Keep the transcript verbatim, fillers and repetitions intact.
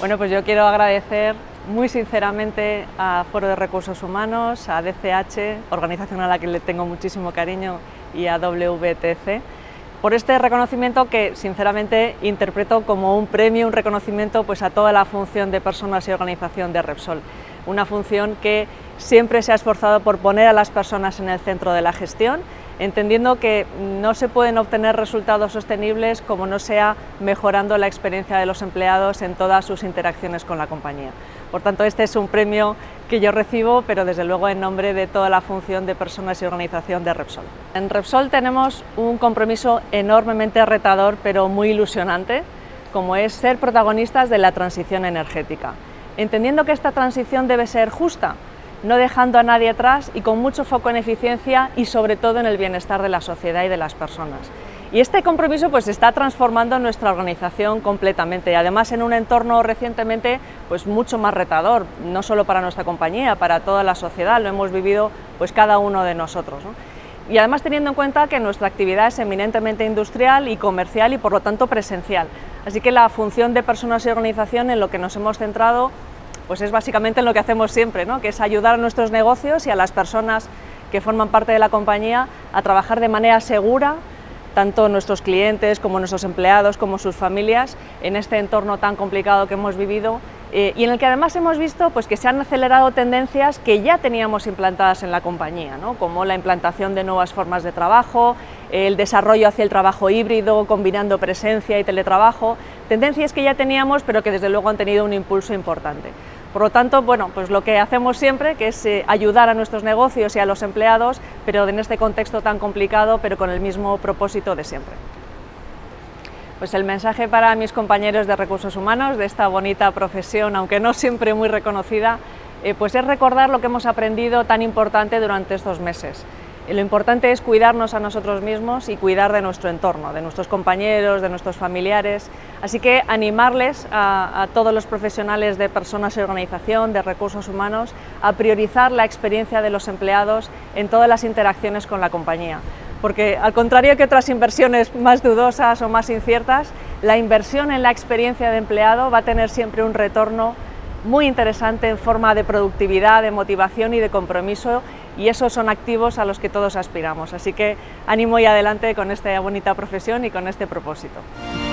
Bueno, pues yo quiero agradecer muy sinceramente a Foro de Recursos Humanos, a D C H, organización a la que le tengo muchísimo cariño, y a W T C, por este reconocimiento que sinceramente interpreto como un premio, un reconocimiento pues, a toda la función de personas y organización de Repsol. Una función que siempre se ha esforzado por poner a las personas en el centro de la gestión, entendiendo que no se pueden obtener resultados sostenibles como no sea mejorando la experiencia de los empleados en todas sus interacciones con la compañía. Por tanto, este es un premio que yo recibo, pero desde luego en nombre de toda la función de personas y organización de Repsol. En Repsol tenemos un compromiso enormemente retador, pero muy ilusionante, como es ser protagonistas de la transición energética, entendiendo que esta transición debe ser justa, no dejando a nadie atrás y con mucho foco en eficiencia y sobre todo en el bienestar de la sociedad y de las personas. Y este compromiso pues está transformando nuestra organización completamente, y además en un entorno recientemente pues mucho más retador, no solo para nuestra compañía, para toda la sociedad, lo hemos vivido pues cada uno de nosotros, ¿no? Y además teniendo en cuenta que nuestra actividad es eminentemente industrial y comercial y por lo tanto presencial. Así que la función de personas y organización en lo que nos hemos centrado pues es básicamente en lo que hacemos siempre, ¿no? Que es ayudar a nuestros negocios y a las personas que forman parte de la compañía a trabajar de manera segura, tanto nuestros clientes como nuestros empleados, como sus familias, en este entorno tan complicado que hemos vivido eh, y en el que además hemos visto pues, que se han acelerado tendencias que ya teníamos implantadas en la compañía, ¿no? Como la implantación de nuevas formas de trabajo, el desarrollo hacia el trabajo híbrido, combinando presencia y teletrabajo, tendencias que ya teníamos pero que desde luego han tenido un impulso importante. Por lo tanto, bueno, pues lo que hacemos siempre, que es eh, ayudar a nuestros negocios y a los empleados, pero en este contexto tan complicado, pero con el mismo propósito de siempre. Pues el mensaje para mis compañeros de recursos humanos, de esta bonita profesión, aunque no siempre muy reconocida, eh, pues es recordar lo que hemos aprendido tan importante durante estos meses. Lo importante es cuidarnos a nosotros mismos y cuidar de nuestro entorno, de nuestros compañeros, de nuestros familiares. Así que animarles a, a todos los profesionales de personas y organización, de recursos humanos, a priorizar la experiencia de los empleados en todas las interacciones con la compañía. Porque al contrario que otras inversiones más dudosas o más inciertas, la inversión en la experiencia de empleado va a tener siempre un retorno muy interesante en forma de productividad, de motivación y de compromiso, y esos son activos a los que todos aspiramos. Así que ánimo y adelante con esta bonita profesión y con este propósito.